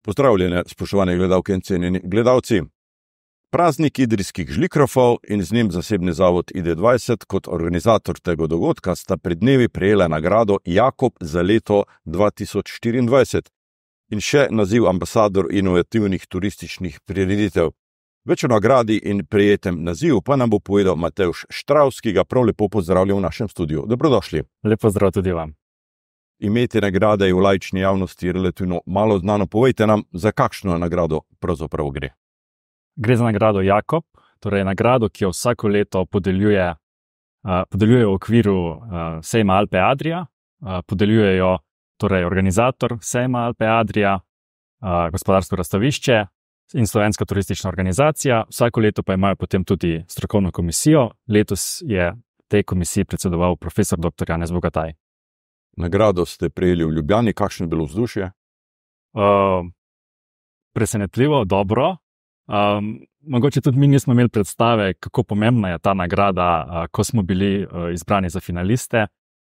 Pozdravljene, spoštovane gledalke in cenjeni gledalci. Praznik idrijskih žlikrofov in z njim zasebni zavod ID20 kot organizator tega dogodka sta pred dnevi prejela nagrado Jakob za leto 2024 in še naziv ambasador inovativnih turističnih prireditev. Več o nagradi in prejetem nazivu pa nam bo povedal Matevž Štravs, ki ga prav lepo pozdravljam v našem studiu. Dobrodošli. Lep pozdrav tudi vam. Ime te nagrade je v laični javnosti relativno malo znano. Povejte nam, za kakšno nagrado pravzaprav gre. Gre za nagrado Jakob, torej nagrado, ki jo vsako leto podeljuje v okviru sejma Alpe Adria. Podeljujejo torej organizator sejma Alpe Adria, gospodarsko razstavišče in Slovenska turistična organizacija. Vsako leto pa imajo potem tudi strokovno komisijo. Letos je tej komisiji predsedoval profesor dr. Janez Bogataj. Nagrado ste prejeli v Ljubljani, kakšno je bilo vzdušje? Presenetljivo, dobro. Mogoče tudi mi nismo imeli predstave, kako pomembna je ta nagrada, ko smo bili izbrani za finaliste.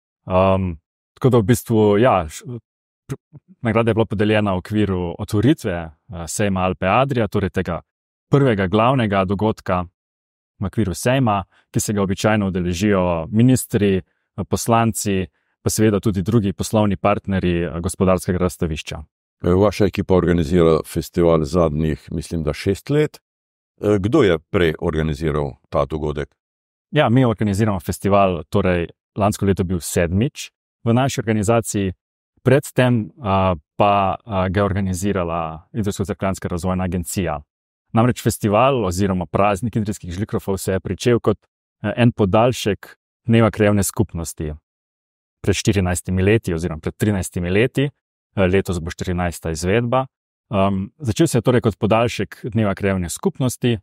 Tako da v bistvu, nagrada je bila podeljena v okviru otvoritve sejma Alpe Adria, torej tega prvega glavnega dogodka v okviru sejma, ki se ga običajno udeležijo ministri, poslanci, pa seveda tudi drugi poslovni partnerji gospodarskega razstavišča. Vaša ekipa organizira festival zadnjih, mislim, da 6 let. Kdo je prej organiziral ta dogodek? Ja, mi organiziramo festival, torej lansko leto bil 7. v naši organizaciji, predtem pa ga je organizirala Idrijsko-Cerkljanska razvojna agencija. Namreč festival oziroma praznik idrijskih žlikrofov se je pričel kot en podaljšek Dneva krajevne skupnosti. Pred 14 leti oziroma pred 13 leti, letos bo 14. izvedba. Začel se je torej kot podaljšek Dneva krajevne skupnosti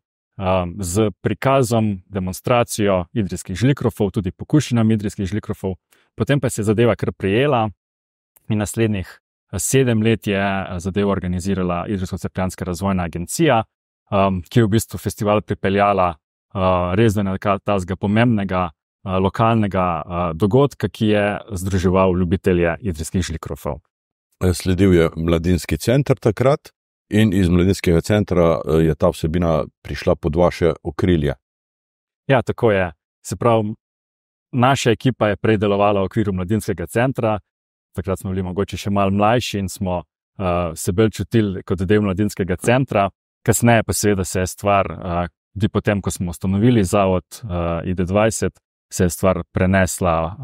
z prikazom, demonstracijo idrijskih žlikrofov, tudi pokušinam idrijskih žlikrofov. Potem pa se je zadeva kar prijela in naslednjih 7 let je zadevo organizirala Idrijsko-Cerkljanska razvojna agencija, ki je v bistvu festival pripeljala res do nekega pomembnega lokalnega dogodka, ki je združeval ljubitelje idrijskih žlikrofov. Sledil je mladinski center takrat in iz mladinskega centra je ta vsebina prišla pod vaše okrilje. Ja, tako je. Se pravi, naša ekipa je prej delovala v okviru mladinskega centra, takrat smo bili mogoče še malo mlajši in smo se bolj čutili kot del mladinskega centra. Kasneje pa seveda se je stvar, tudi potem, ko smo ustanovili zavod ID20, se je stvar prenesla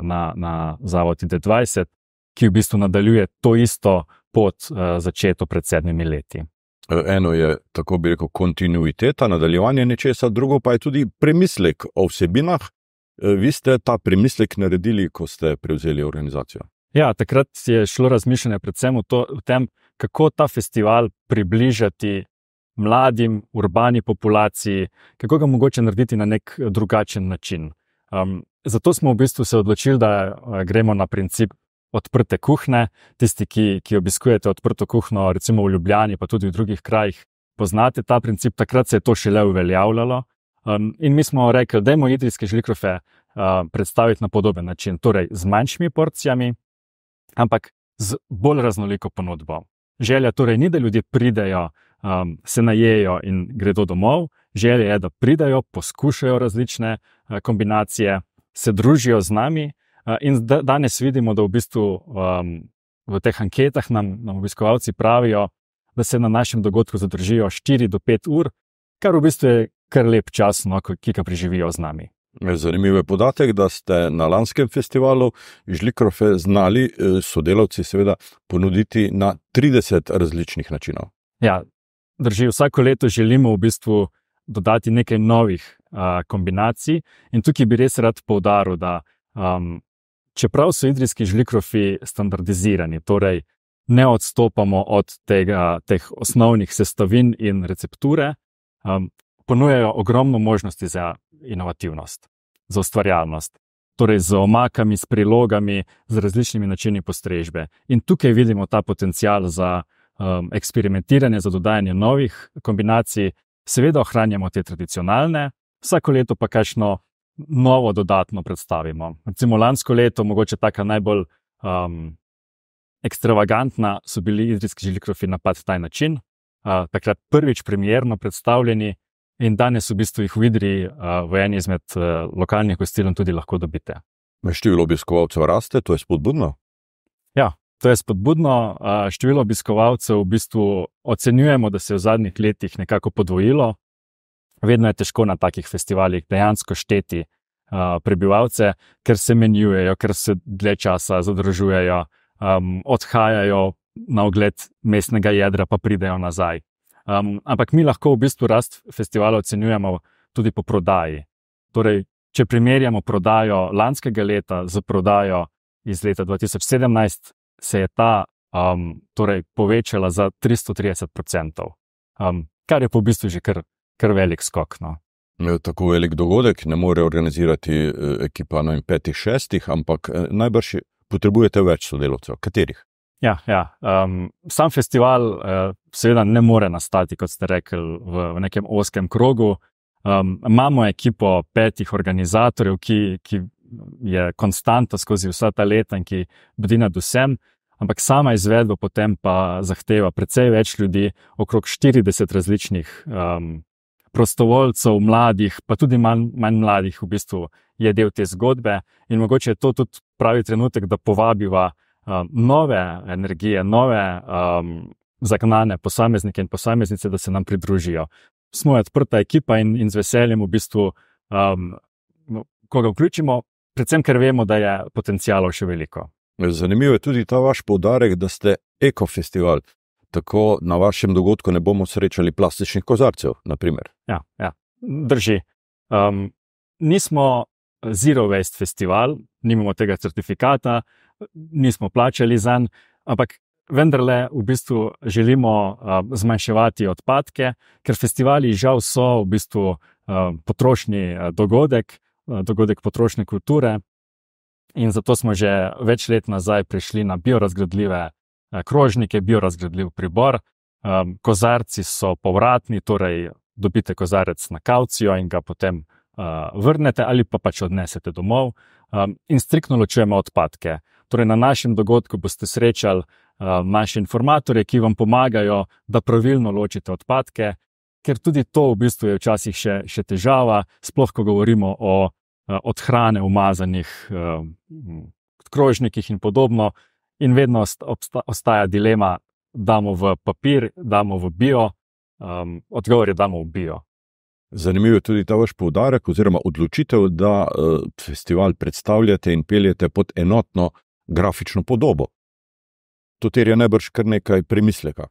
na zavod ID20, ki v bistvu nadaljuje to isto pot začeto pred 7 leti. Eno je, tako bi rekel, kontinuiteta, nadaljevanje nečesa, drugo pa je tudi premislek o vsebinah. Vi ste ta premislek naredili, ko ste prevzeli organizacijo? Ja, takrat je šlo razmišljanje predvsem v tem, kako ta festival približati mladim, urbani populaciji, kako ga mogoče narediti na nek drugačen način. Zato smo v bistvu se odločili, da gremo na princip odprte kuhne. Tisti, ki obiskujete odprto kuhno, recimo v Ljubljani, pa tudi v drugih krajih, poznate ta princip. Takrat se je to šele uveljavljalo. In mi smo rekli, dajmo idrijske žlikrofe predstaviti na podoben način, torej z manjšimi porcijami, ampak z bolj raznoliko ponudbo. Želja torej ni, da ljudje pridejo, se najejo in gredo domov. Želja je, da pridejo, poskušajo različne kombinacije, se družijo z nami in danes vidimo, da v bistvu v teh anketah nam obiskovalci pravijo, da se na našem dogodku zadržijo 4 do 5 ur, kar v bistvu je kar lep čas, ki ga preživijo z nami. Zanimiv je podatek, da ste na lanskem festivalu žlikrofe znali sodelavci seveda ponuditi na 30 različnih načinov. Ja, drži, vsako leto želimo v bistvu dodati nekaj novih kombinacij in tukaj bi res rad poudaril, da čeprav so idrijski žlikrofi standardizirani, torej ne odstopamo od teh osnovnih sestavin in recepture, ponujajo ogromno možnosti za inovativnost, za ustvarjalnost, torej z omakami, s prilogami, z različnimi načini postrežbe. In tukaj vidimo ta potencial za eksperimentiranje, za dodajanje novih kombinacij. Seveda ohranjamo te tradicionalne, vsako leto pa kakšno novo dodatno predstavimo. Recimo lansko leto, mogoče taka najbolj ekstravagantna so bili idrijski žlikrofi na taj način. Takrat prvič premierno predstavljeni in danes v bistvu jih v Idriji v eni izmed lokalnih gostiln tudi lahko dobite. Število obiskovalcev raste, to je spodbudno? Ja, to je spodbudno. Število obiskovalcev v bistvu ocenjujemo, da se je v zadnjih letih nekako podvojilo. Vedno je težko na takih festivalih dejansko šteti prebivalce, ker se menjujejo, ker se dlje časa zadržujejo, odhajajo na ogled mestnega jedra, pa pridejo nazaj. Ampak mi lahko v bistvu rast festivala ocenjujemo tudi po prodaji. Torej, če primerjamo prodajo lanskega leta z prodajo iz leta 2017, se je ta torej povečala za 330%, kar je po v bistvu že kar velik skok. No. Tako velik dogodek ne more organizirati ekipa 5, 6, ampak najbrž potrebujete več sodelavcev. Katerih? Ja. Sam festival seveda ne more nastati, kot ste rekli, v nekem ozkem krogu. Imamo ekipo 5 organizatorjev, ki je konstanta skozi vsa ta leta in ki bdi nad vsem, ampak sama izvedba potem pa zahteva precej več ljudi, okrog 40 različnih prostovoljcev, mladih, pa tudi manj mladih v bistvu je del te zgodbe in mogoče je to tudi pravi trenutek, da povabiva nove energije, nove zagnane posameznike in posameznice, da se nam pridružijo. Smo odprta ekipa in z veseljem v bistvu koga vključimo, predvsem ker vemo, da je potencialov še veliko. Zanimivo je tudi ta vaš poudarek, da ste ekofestival. Tako na vašem dogodku ne bomo srečali plastičnih kozarcev, na primer. Ja, drži. Nismo Zero Waste festival, nimamo tega certifikata, nismo plačali zanj, ampak vendarle v bistvu želimo zmanjševati odpadke, ker festivali žal so v bistvu potrošni dogodek potrošne kulture in zato smo že več let nazaj prišli na biorazgradljive krožnike, biorazgradljiv pribor. Kozarci so povratni, torej dobite kozarec na kavcijo in ga potem vrnete ali pa pač odnesete domov in striktno ločujemo odpadke. Torej na našem dogodku boste srečali naše informatorje, ki vam pomagajo, da pravilno ločite odpadke, ker tudi to v bistvu je včasih še težava, sploh ko govorimo o od hrane umazanih krožnikih in podobno. In vedno ostaja dilema, damo v papir, damo v bio, odgovor je damo v bio. Zanimivo je tudi ta vaš poudarek oziroma odločitev, da festival predstavljate in peljete pod enotno grafično podobo. To terja najbrž kar nekaj premisleka.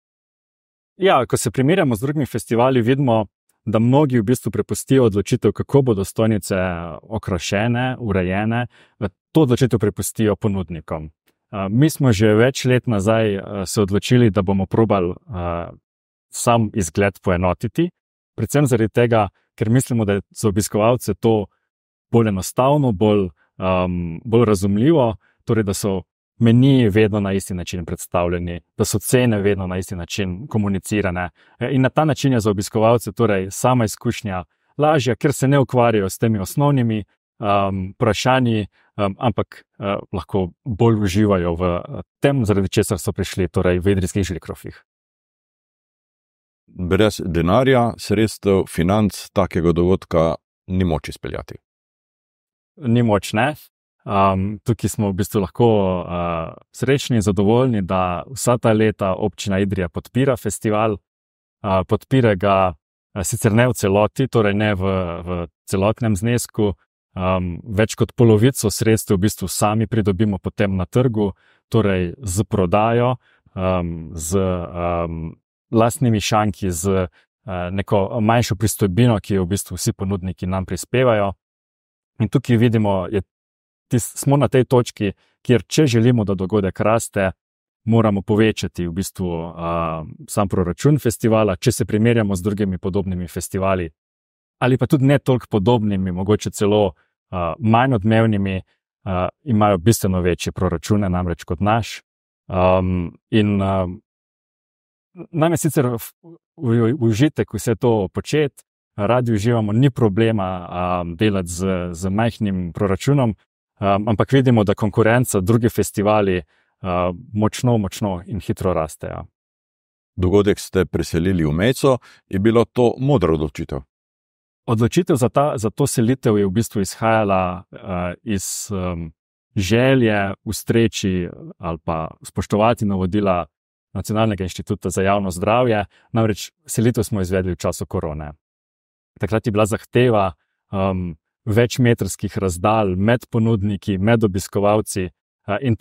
Ja, ko se primerjamo z drugimi festivali, vidimo, da mnogi v bistvu prepustijo odločitev, kako bodo stojnice okrašene, urejene, to odločitev prepustijo ponudnikom. Mi smo že več let nazaj se odločili, da bomo probali sam izgled poenotiti, predvsem zaradi tega, ker mislimo, da je za obiskovalce to bolj enostavno, bolj razumljivo, torej da so meniji vedno na isti način predstavljeni, da so cene vedno na isti način komunicirane in na ta način je za obiskovalce torej sama izkušnja lažja, ker se ne ukvarjajo s temi osnovnimi vprašanji, ampak lahko bolj uživajo v tem, zaradi česar so prišli, torej v idrijskih žlikrofih. Brez denarja, sredstev, financ takega dogodka ni moč izpeljati. Ni moč, ne. Tukaj smo v bistvu lahko srečni in zadovoljni, da vsa ta leta občina Idrija podpira festival, podpira ga sicer ne v celoti, torej ne v celotnem znesku, več kot polovico sredstev v bistvu sami pridobimo potem na trgu, torej z prodajo, z lastnimi šanki, z neko manjšo pristojbino, ki jo v bistvu vsi ponudniki nam prispevajo. In tukaj vidimo, smo na tej točki, kjer če želimo, da dogodek raste, moramo povečati v bistvu sam proračun festivala, če se primerjamo z drugimi podobnimi festivali, ali pa tudi ne toliko podobnimi, mogoče celo manj odmevnimi, imajo bistveno večje proračune namreč kot naš. In nam je sicer užitek vse to početi, radi uživamo, ni problema delati z majhnim proračunom, ampak vidimo, da konkurenca, drugi festivali močno in hitro rastejo. Dogodek ste preselili v Mejco, je bilo to modra odločitev? Odločitev za to selitev je v bistvu izhajala iz želje ustreči ali pa spoštovati navodila Nacionalnega inštituta za javno zdravje, namreč selitev smo izvedli v času korone. Takrat je bila zahteva večmetrskih razdalj med ponudniki, med obiskovalci in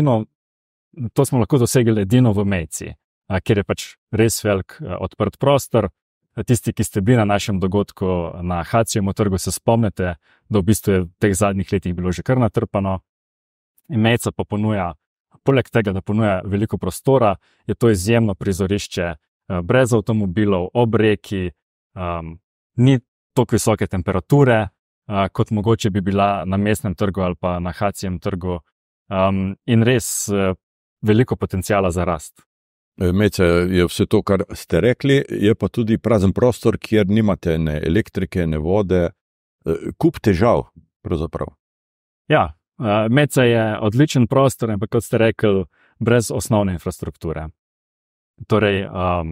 to smo lahko dosegli edino v Mejci, kjer je pač res velik odprt prostor. Tisti, ki ste bili na našem dogodku na HCM trgu, se spomnite, da v bistvu je v teh zadnjih letih bilo že kar natrpano. In Mejca pa ponuja, poleg tega, da ponuja veliko prostora, je to izjemno prizorišče brez avtomobilov, ob reki, ni toliko visoke temperature, kot mogoče bi bila na Mestnem trgu ali pa na HCM trgu, in res veliko potencijala za rast. Mejca je vse to, kar ste rekli, je pa tudi prazen prostor, kjer nimate ne elektrike, ne vode, kup težav pravzaprav. Ja, Mejca je odličen prostor, ampak kot ste rekli, brez osnovne infrastrukture. Torej,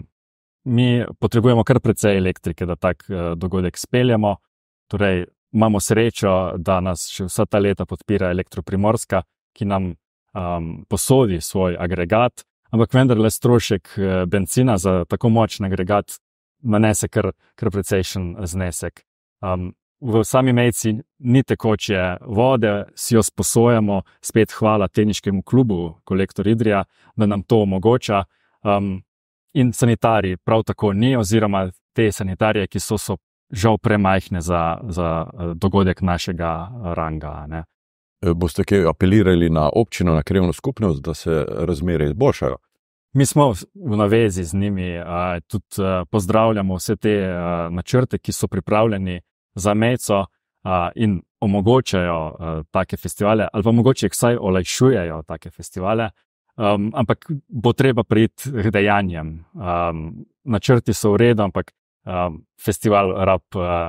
mi potrebujemo kar precej elektrike, da tak dogodek speljamo. Torej, imamo srečo, da nas še vsa ta leta podpira Elektroprimorska, ki nam posodi svoj agregat, ampak vendarle strošek bencina za tako močen agregat nanese kar precejšen znesek. V sami Mejci ni tekoče vode, si jo sposojamo, spet hvala Teniškemu klubu Kolektor Idrija, da nam to omogoča. In sanitarij prav tako ni, oziroma te sanitarije, ki so žal premajhne za dogodek našega ranga, ne. Boste kaj apelirali na občino, na krajevno skupnost, da se razmere izboljšajo? Mi smo v navezi z njimi, tudi pozdravljamo vse te načrte, ki so pripravljeni za Mejco in omogočajo take festivale, ali pa mogoče vsaj olajšujejo take festivale, ampak bo treba priti k dejanjem. Načrti so v redu, ampak festival rab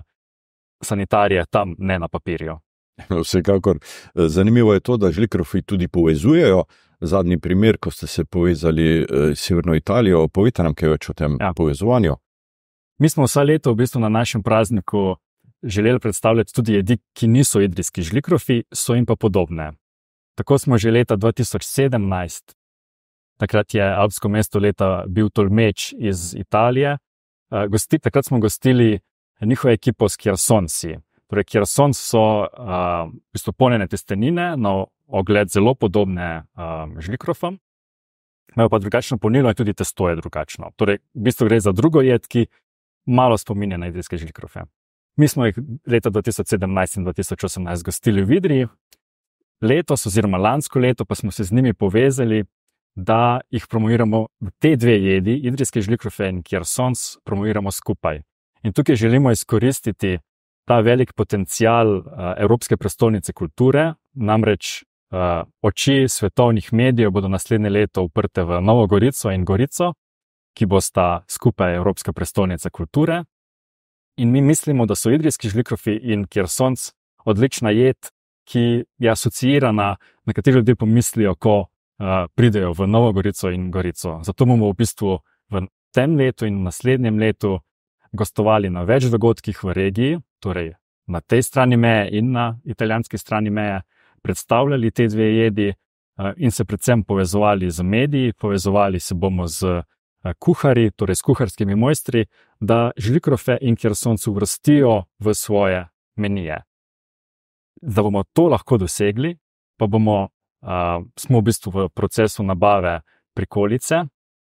sanitarije tam, ne na papirju. Vsekakor. Zanimivo je to, da žlikrofi tudi povezujejo. Zadnji primer, ko ste se povezali s Severno Italijo, povejte nam kaj več o tem povezovanju. Mi smo vsa leto v bistvu na našem prazniku želeli predstavljati tudi jedi, ki niso idrijski žlikrofi, so jim pa podobne. Tako smo že leta 2017, takrat je alpsko mesto leta bil Tolmeč iz Italije, takrat smo gostili njihovo ekipo s Chersonsi. Torej, Chersons so v bistvu polnjene testenine, na ogled zelo podobne žlikrofom, imajo pa drugačno polnilo in tudi testo je drugačno. Torej, v bistvu gre za drugo jed, ki malo spominja na idrijske žlikrofe. Mi smo jih leta 2017 in 2018 gostili v Idriji, letos oziroma lansko leto pa smo se z njimi povezali, da jih promoviramo, te dve jedi, idrijske žlikrofe in Chersons, promoviramo skupaj. In tukaj želimo izkoristiti ta velik potencial Evropske prestolnice kulture, namreč oči svetovnih medijev bodo naslednje leto uprte v Novo Gorico in Gorico, ki bosta skupaj Evropska prestolnica kulture. In mi mislimo, da so idrijski žlikrofi in Chersons odlična jed, ki je asociirana, na kateri ljudje pomislijo, ko pridejo v Novo Gorico in Gorico. Zato bomo v bistvu v tem letu in naslednjem letu gostovali na več dogodkih v regiji, torej na tej strani meje in na italijanski strani meje, predstavljali te dve jedi in se predvsem povezovali z mediji, povezovali se bomo z kuharji, torej s kuharskimi mojstri, da žlikrofe in Chersons uvrstijo v svoje menije. Da bomo to lahko dosegli, pa smo v bistvu v procesu nabave prikolice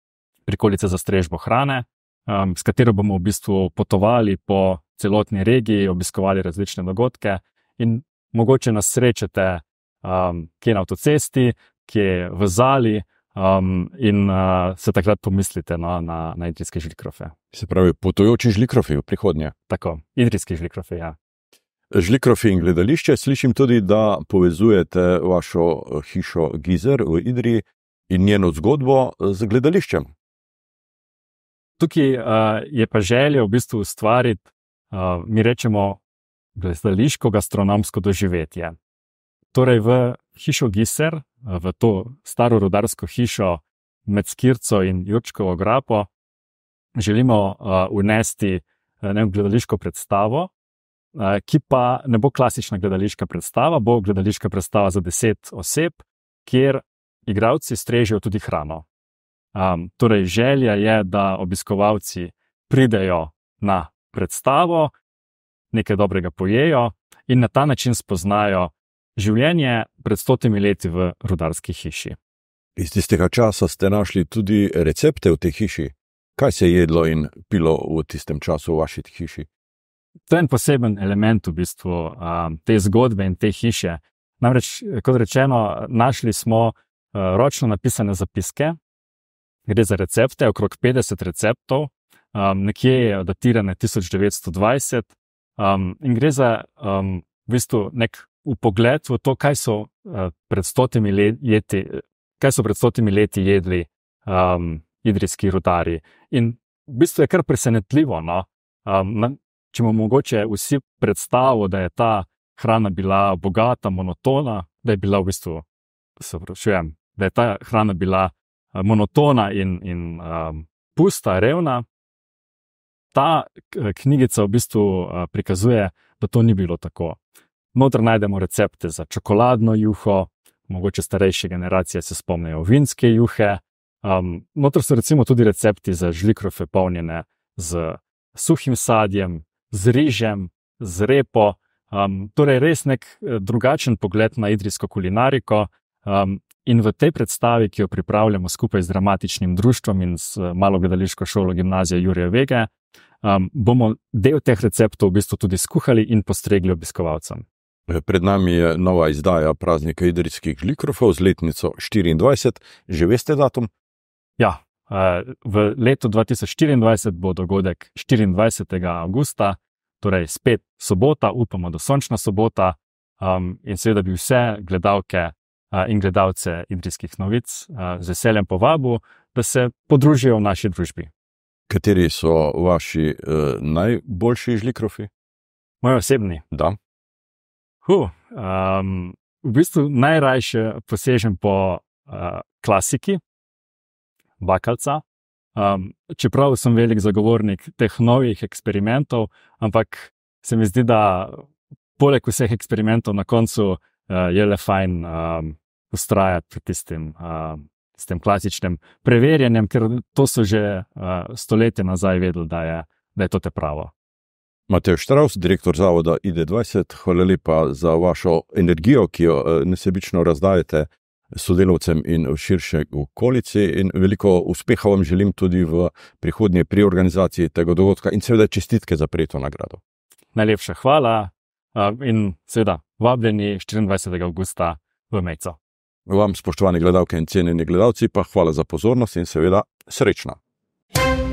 za strežbo hrane, s katero bomo v bistvu potovali po celotni regiji, obiskovali različne dogodke in mogoče nas srečate kje na avtocesti, kje v Zali in se takrat pomislite na idrijske žlikrofe. Se pravi, potujoči žlikrofi v prihodnje. Tako, idrijski žlikrofi, ja. Žlikrofi in gledališče, slišim tudi, da povezujete vašo hišo Gizer v Idriji in njeno zgodbo z gledališčem. Tukaj je pa želja v bistvu ustvariti, mi rečemo, gledališko gastronomsko doživetje. Torej v hišo Gizer v to staro rudarsko hišo med Skirco in Jurčkovo grapo želimo vnesti gledališko predstavo, ki pa ne bo klasična gledališka predstava, bo gledališka predstava za 10 oseb, kjer igralci strežejo tudi hrano. Torej, želja je, da obiskovalci pridejo na predstavo, nekaj dobrega pojejo in na ta način spoznajo življenje pred 100 leti v rudarski hiši. Iz tistega časa ste našli tudi recepte v tej hiši. Kaj se je jedlo in pilo v tistem času v vaši hiši? To je en poseben element v bistvu te zgodbe in te hiše. Namreč, kot rečeno, našli smo ročno napisane zapiske, gre za recepte, okrog 50 receptov, nekje je datirane 1920 in gre za v bistvu nek vpogled v to, kaj so pred 100 leti jedli idrijski rudarji. In v bistvu je kar presenetljivo, no? Če imamo mogoče vsi predstavo, da je ta hrana bila bogata, monotona, da je bila v bistvu, da je ta hrana bila monotona in pusta, revna, ta knjigica v bistvu prikazuje, da to ni bilo tako. Notri najdemo recepte za čokoladno juho, mogoče starejše generacije se spomnijo vinske juhe, notri so recimo tudi recepti za žlikrofe polnjene z suhim sadjem, z rižem, z repo, torej res nek drugačen pogled na idrijsko kulinariko in v tej predstavi, ki jo pripravljamo skupaj z dramatičnim društvom in s malo gledališko šolo Gimnazije Jurija Vege, bomo del teh receptov v bistvu tudi skuhali in postregli obiskovalcem. Pred nami je nova izdaja Praznika idrijskih žlikrofov z letnico 24. Že veste datum? Ja, v letu 2024 bo dogodek 24. avgusta, torej spet sobota, upamo, da sončna sobota, in seveda bi vse gledalke in gledalce Idrijskih novic z veseljem povabil, da se podružijo v naši družbi. Kateri so vaši najboljši žlikrofi? Moji osebni? Da. V bistvu najrajše posežem po klasiki, Bakalca, čeprav sem velik zagovornik teh novih eksperimentov, ampak se mi zdi, da poleg vseh eksperimentov na koncu je le fajn vztrajati pri tistem klasičnem preverjanjem, ker to so že stoletja nazaj vedeli, da je to te pravo. Matej Štravs, direktor zavoda ID20, hvala lepa za vašo energijo, ki jo nesebično razdajete sodelavcem in v širši okolici, in veliko uspeha vam želim tudi v prihodnje pri organizaciji tega dogodka in seveda čestitke za prejeto nagrado. Najlepša hvala in seveda vabljeni 24. avgusta v Mejco. Vam, spoštovani gledalke in cenjeni gledalci, pa hvala za pozornost in seveda srečno.